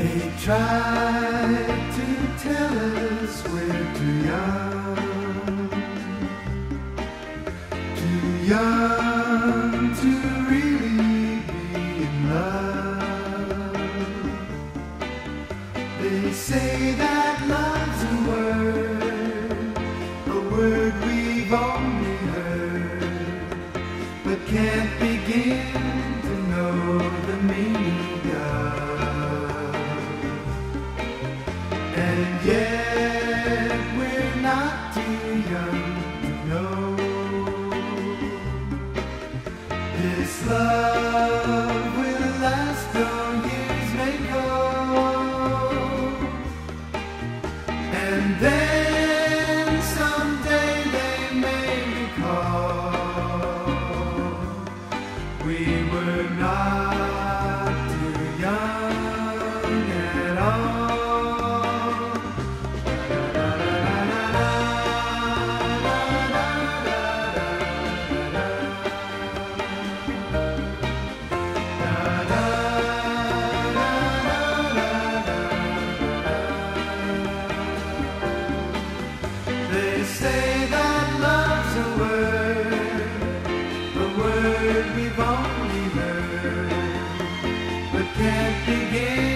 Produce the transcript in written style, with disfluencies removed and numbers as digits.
They tried to tell us we're too young to really be in love. They say that love's a word we've only heard, but can't begin to know the meaning of. And yet we're not too young to know this love will last though years may go. And then someday they may recall we were not too young at all. They say that love's a word we've only heard, but can't begin